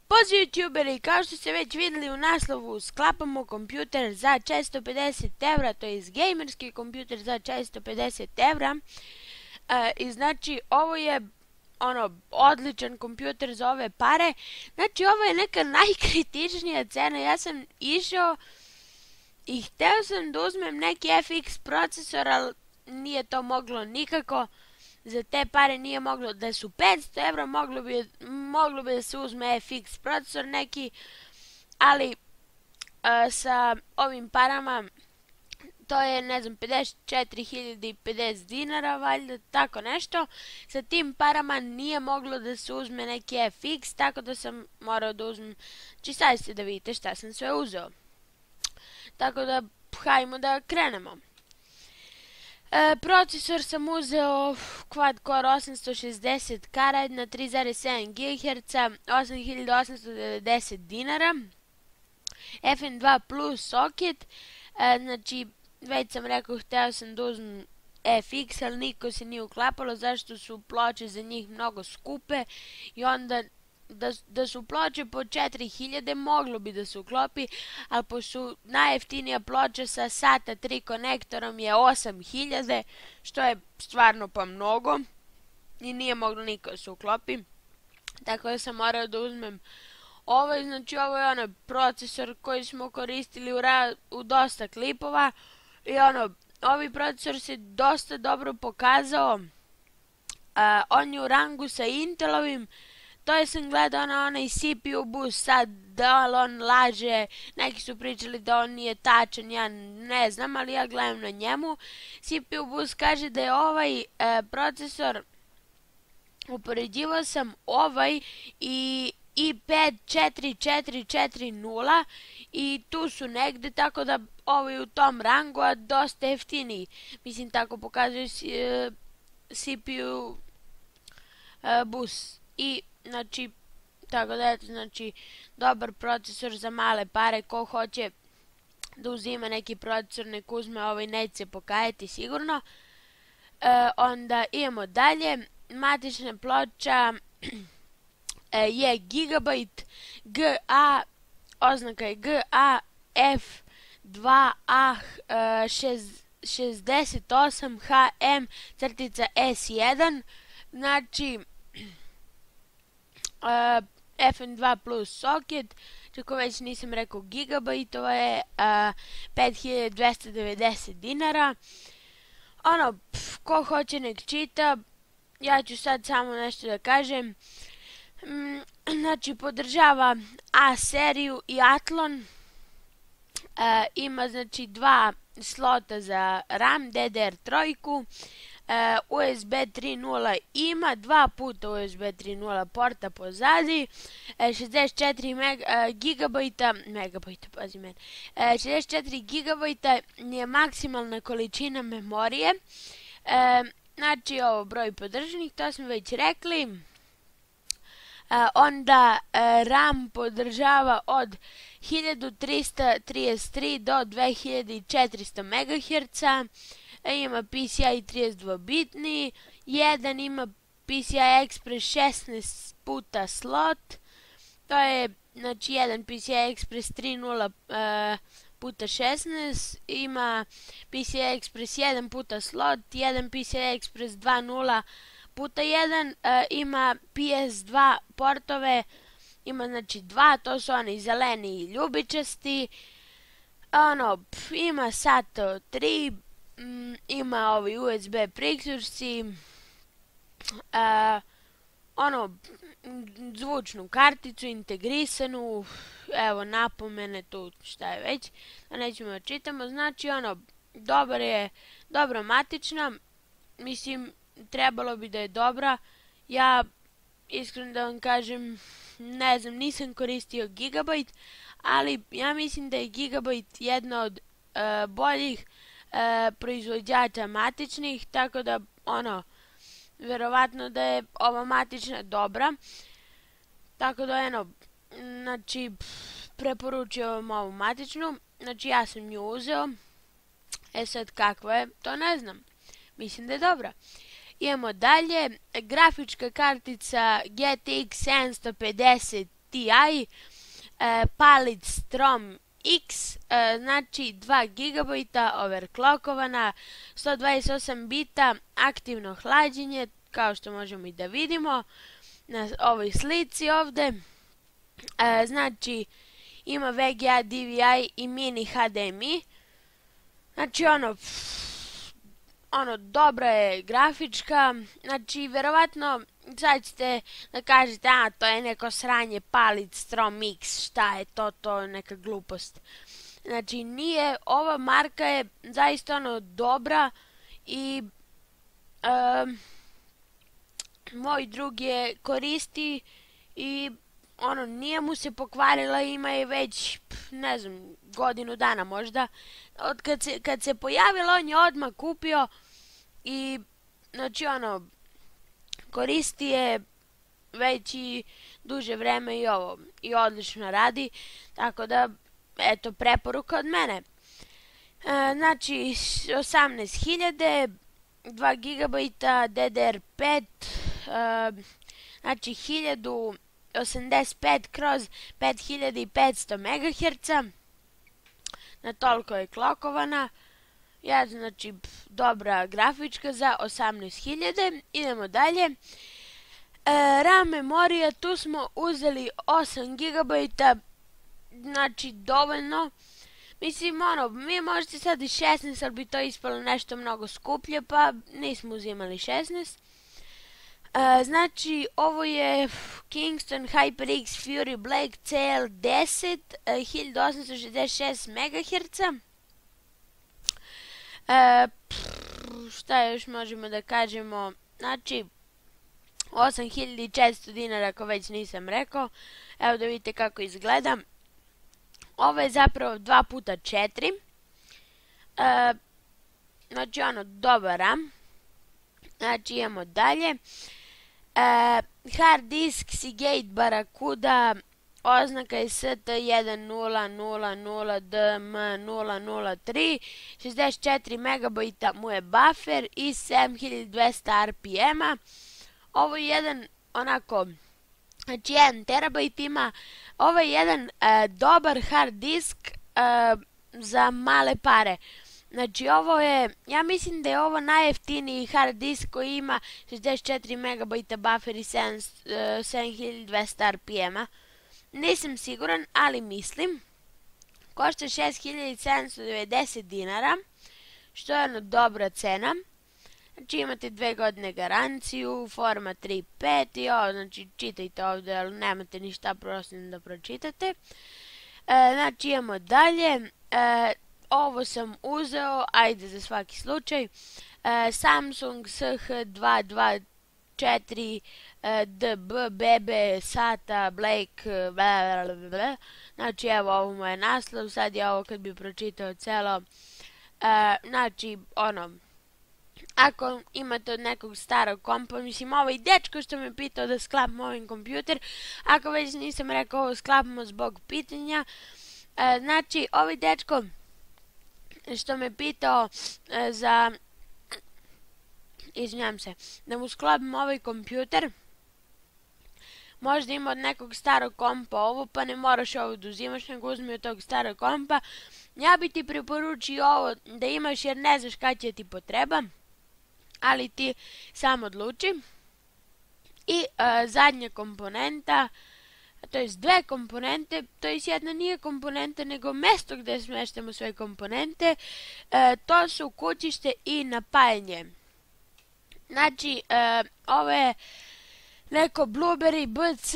Pozdrav youtuberi, kao što ste već vidjeli u naslovu, sklapamo kompjuter za 450 evra, to je gamerski kompjuter za 450 evra. I znači ovo je odličan kompjuter za ove pare. Znači ovo je neka najkritičnija cena. Ja sam išao i hteo sam da uzmem neki FX procesor, ali nije to moglo nikako. Za te pare nije moglo. Da su 500 evra moglo bi da se uzme FX procesor neki, ali sa ovim parama to je, ne znam, 54.050 dinara, valjda, tako nešto. Sa tim parama nije moglo da se uzme neki FX, tako da sam morao da uzmem. Znači sad ste da vidite šta sam sve uzeo. Tako da, hajmo da krenemo. Procesor sam uzeo Quad Core 860 na 3,7 GHz, 8890 dinara. FN2 Plus soket, znači već sam rekao, hteo sam da uzmem FX, ali niko se nije uklapalo, zašto su ploče za njih mnogo skupe i onda da su ploče po 4000 moglo bi da se uklopi, ali pošto najjeftinija ploča sa SATA 3 konektorom je 8000, što je stvarno pa mnogo i nije moglo niko da se uklopi, tako da sam morao da uzmem ovaj. Znači ovo je procesor koji smo koristili u dosta klipova i ovi procesor se dosta dobro pokazao. On je u rangu sa Intelovim. To je sam gledao na onaj CPU boost, sad da li on laže, neki su pričali da on nije tačan, ja ne znam, ali ja gledam na njemu. CPU boost kaže da je ovaj procesor, upoređivao sam ovaj i i5 4440 i tu su negde, tako da ovaj u tom rangu, a dosta jeftiniji. Mislim, tako pokazuje CPU boost. I znači, tako da je, znači, dobar procesor za male pare. Ko hoće da uzima neki procesor, nek uzme ovaj, neće se pokajati sigurno. Onda idemo dalje. Matična ploča je Gigabyte GA, oznaka je GAF2A 68HM-S1, znači FN2 Plus soket, čako već nisam rekao Gigabyte, ovo je 5290 dinara. Ko hoće nek čita, ja ću sad samo nešto da kažem. Znači, podržava A seriju i Athlon. Ima, znači, 2 slota za RAM, DDR3, USB 3.0 ima, 2 puta USB 3.0 porta pozadi, 64 gigabajta je maksimalna količina memorije. Znači, ovo broj podržanih, to smo već rekli. Onda RAM podržava od 1333 do 2400 MHz. Ima PCI 32-bitni, jedan ima PCI Express 16 puta slot, to je, znači, jedan PCI Express 3.0 puta 16, ima PCI Express 1 puta slot, jedan PCI Express 2.0 puta 1, ima PS2 portove, ima, znači, 2, to su oni zeleni i ljubičasti, ima SATA 3, ima ovi USB priključci, zvučnu karticu integrisanu, evo napomene tu šta je već, da nećemo da čitamo. Znači dobra matična, mislim, trebalo bi da je dobra. Ja iskreno da vam kažem, ne znam, nisam koristio Gigabyte, ali ja mislim da je Gigabyte jedna od boljih proizvođača matičnih, tako da verovatno da je ova matična dobra, tako da znači preporučujem vam ovu matičnu. Znači ja sam nju uzeo, sad kakva je to ne znam, mislim da je dobra. Idemo dalje, grafička kartica GTX 750 Ti, palić Strom X, znači 2 GB overclockovana, 128 bita, aktivno hlađenje, kao što možemo i da vidimo na ovoj slici ovde. Znači ima VGA, DVI i mini HDMI. Znači dobra je grafička, znači verovatno sad ćete da kažete, to je neko sranje palić Strom X, šta je to neka glupost. Znači nije, ova marka je zaista dobra i moj drug je koristi i nije mu se pokvarila, ima je već, ne znam, godinu dana možda. Kad se pojavila, on je odmah kupio i, znači, koristi je već i duže vreme i odlično radi, tako da, eto, preporuka od mene. Znači, 18.000, 2 GB, DDR5, znači 1085/5500 MHz, na toliko je klokovana, znači dobra grafička za 18.000. Idemo dalje. RAM memorija, tu smo uzeli 8 GB, znači dovoljno. Mislim, mi možete sad i 16, ali bi to ispalo nešto mnogo skuplje, pa nismo uzimali 16. Znači, ovo je Kingston HyperX Fury Black CL10, 1866 MHz. Šta još možemo da kažemo? Znači, 8400 dinara, ako već nisam rekao. Evo da vidite kako izgleda. Ovo je zapravo 2x4. Znači, dobar RAM. Znači, idemo dalje. Hard disk Seagate Barracuda, oznaka je ST1000DM003, 64 MB mu je buffer i 7200 RPM-a. Ovo je jedan znači 1 TB ima. Ovo je jedan dobar hard disk za male pare. Znači ovo je, ja mislim da je ovo najjeftiniji hard disk koji ima 64 MB buffer i 7200 RPM-a. Nisam siguran, ali mislim. Košta 6790 dinara, što je dobra cena. Znači imate 2 godine garanciju, format 3.5 i ovo, znači čitajte ovde, ali nemate ništa prostim da pročitate. Znači imamo dalje. Ovo sam uzeo, ajde za svaki slučaj, Samsung SH224 DB, BB, SATA, Blake, blablabla. Znači evo ovo mu je naslov, sad je ovo kad bi pročitao celo. Znači ako imate od nekog starog kompa, mislim ovaj dečko što me pitao da sklapam ovim kompjuter, ako već nisam rekao ovo sklapamo zbog pitanja, znači ovaj dečko što me pitao da mu sklopim ovaj kompjuter, možda ima od nekog starog kompa ovo, pa ne moraš ovo da uzimaš, nego uzmi od tog starog kompa. Ja bi ti preporučio ovo da imaš jer ne znaš kada će ti potreba, ali ti sam odluči. I zadnja komponenta, to je 2 komponente, to je jedna nije komponenta nego mesto gde smeštamo sve komponente, to su kućište i napajanje. Znači, ovo je neko Blueberry BC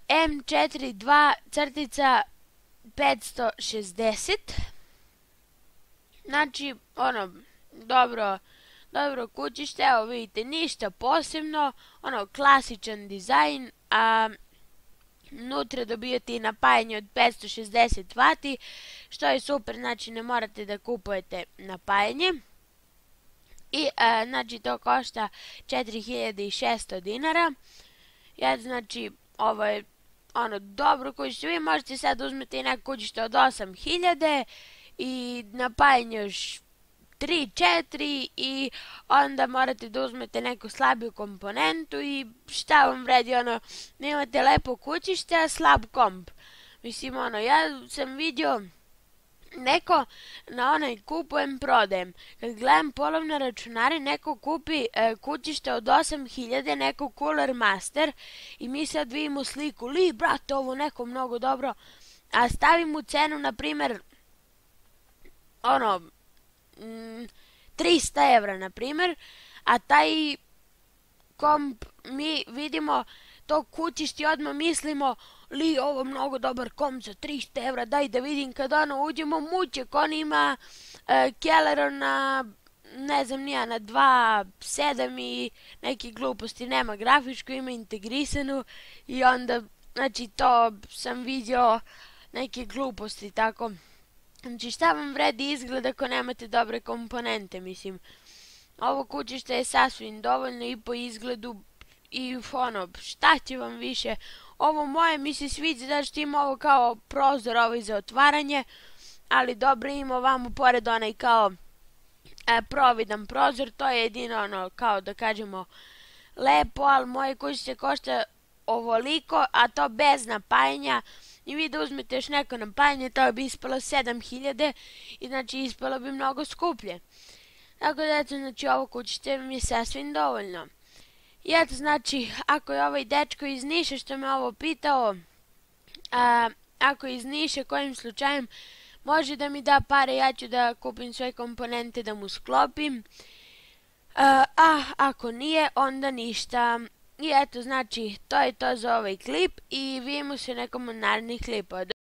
M42-560. Znači, dobro kućište, evo vidite, ništa posebno, klasičan dizajn, a unutra dobijate i napajanje od 560 W, što je super, znači ne morate da kupujete napajanje. I znači to košta 4600 dinara. Znači ovo je dobro kućište. Vi možete sad uzmeti i neko kućište od 8000 i napajanje još 3-4 i onda morate da uzmete neku slabiju komponentu i šta vam vredi, ono, imate lepo kućište, a slab komp. Mislim, ono, ja sam vidio neko na onaj kupujem, prodajem. Kad gledam polovne računare, neko kupi kućište od 8000, neko Cooler Master i mi sad vidimo sliku, brate, ovo neko mnogo dobro, a stavim u cenu, na primer, ono, 300 evra, na primer, a taj komp, mi vidimo to kućište i odmah mislimo, ovo mnogo dobar komp za 300 evra, daj da vidim. Kad ono uđemo, mućek, on ima Celeron na, ne znam nija, na 2.7 i neke gluposti, nema grafičku, ima integrisanu i onda, znači to sam vidio neke gluposti, tako. Znači šta vam vredi izgled ako nemate dobre komponente, mislim. Ovo kućište je sasvim dovoljno i po izgledu i ono, šta će vam više. Ovo moje mi se sviđa da što ima ovo kao prozor ovaj za otvaranje, ali dobro ima ovamo pored onaj kao providan prozor, to je jedino ono kao da kažemo lepo, ali moje kućište košta ovoliko, a to bez napajanja. I vi da uzmete još neko napajanje, to bi ispalo 7000 i znači ispalo bi mnogo skuplje. Tako da eto, znači ovo kućište mi je sasvim dovoljno. I eto, znači, ako je ovaj dečko iz Niša što me ovo pitao, ako je iz Niša, kojim slučajem, može da mi da pare, ja ću da kupim sve komponente da mu sklopim. A ako nije, onda ništa. I eto, znači, to je to za ovaj klip i vidimo se u nekom od narednih klipova.